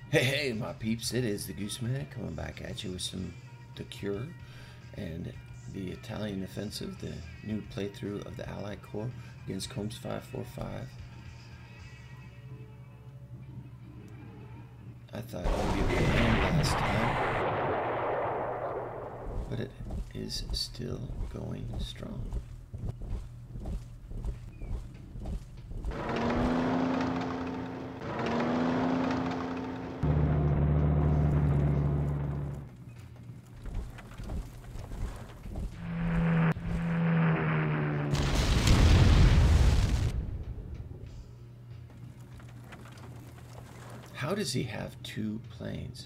Hey, my peeps, it is the Gooseman coming back at you with some The Cure and the Italian Offensive, the new playthrough of the Allied Corps against Coombes545. I thought it would be a win last time, but it is still going strong. How does he have two planes?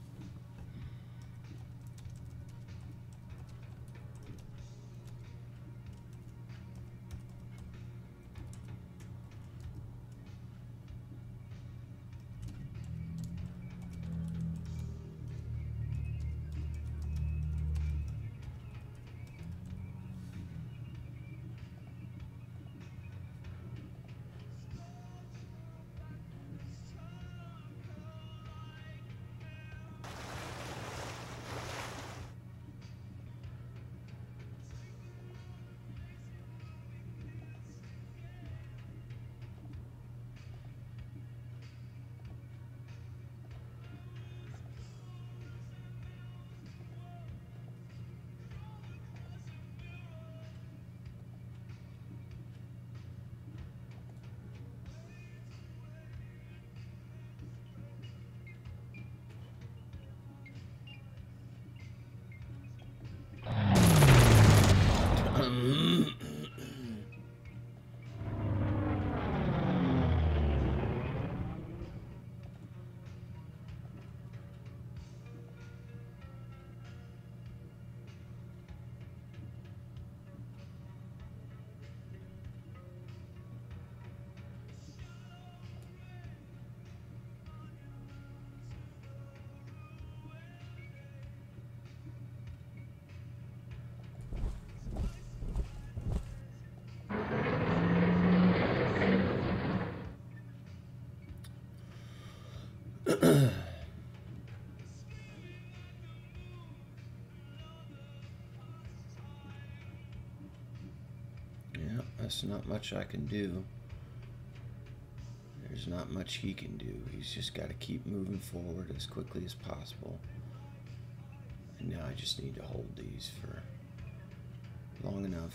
Yeah, that's not much I can do. There's not much he can do. He's just got to keep moving forward as quickly as possible. And now I just need to hold these for long enough.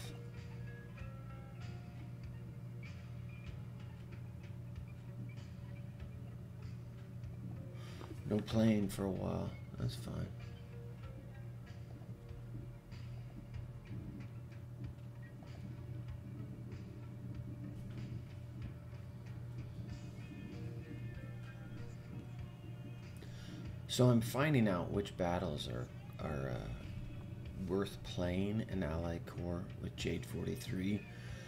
No plane for a while. That's fine. So I'm finding out which battles are worth playing in Allied Corps with Jade 43.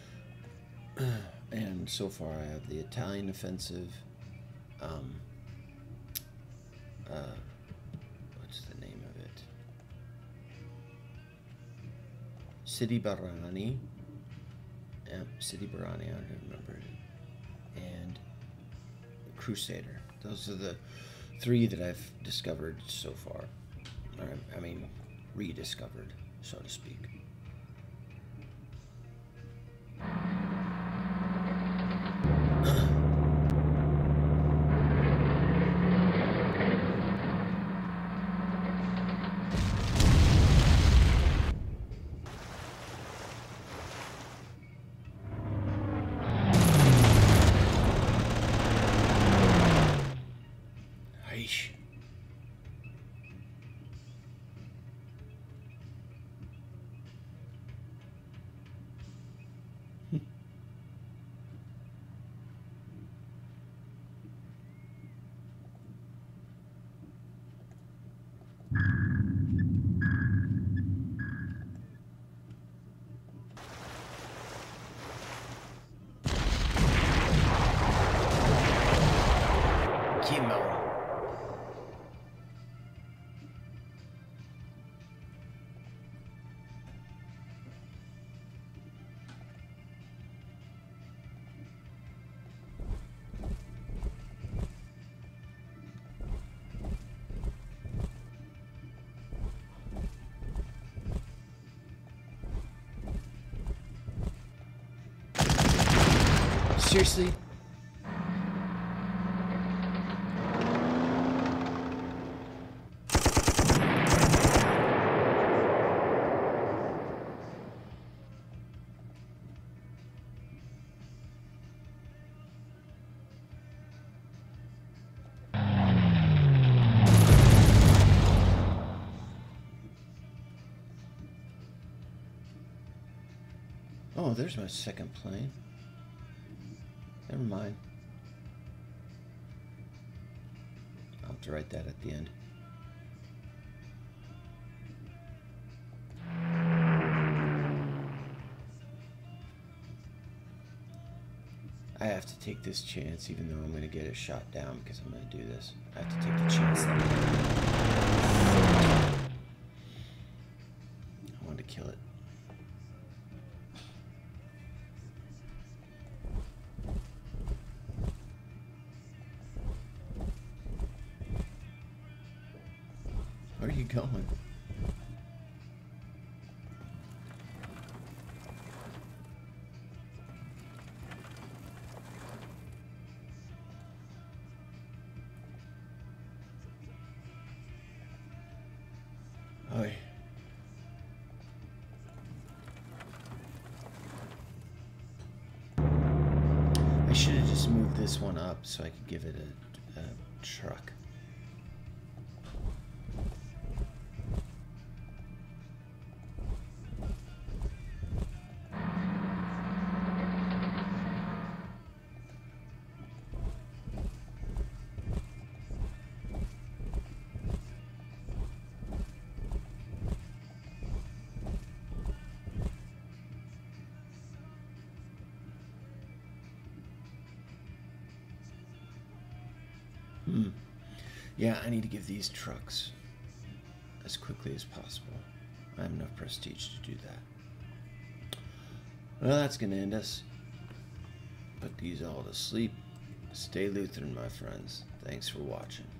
And so far I have the Italian Offensive. What's the name of it? City Barani. City Barani, I don't remember it. And Crusader. Those are the three that I've discovered so far. I mean, rediscovered, so to speak. seriously? Oh, there's my second plane. Never mind. I'll have to write that at the end. I have to take this chance, even though I'm going to get it shot down because I'm going to do this. I have to take the chance that I want to kill it. Where are you going? Oi. I should have just moved this one up so I could give it a truck. Yeah, I need to give these trucks as quickly as possible. I have enough prestige to do that. Well, that's going to end us. Put these all to sleep. Stay Lutheran, my friends. Thanks for watching.